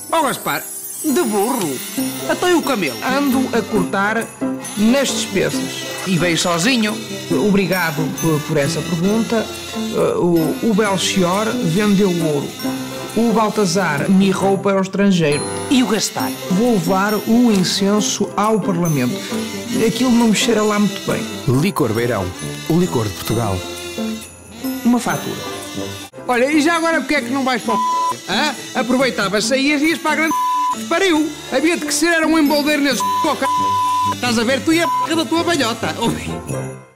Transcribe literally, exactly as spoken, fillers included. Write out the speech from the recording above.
Ó Gaspar, de burro. Até o camelo. Ando a cortar nas despesas. E veio sozinho. Obrigado por, por essa pergunta. O, o Belchior vendeu ouro. O Baltazar mirrou para o estrangeiro. E o Gaspar? Vou levar o incenso ao Parlamento. Aquilo não me cheira lá muito bem. Licor Beirão, o licor de Portugal. Uma fatura. Olha, e já agora porque é que não vais para o Hã? Aproveitavas, saías e ias para a grande pariu. Havia de que ser era um emboldeiro nesse c... Estás a ver, tu e a p da tua balhota.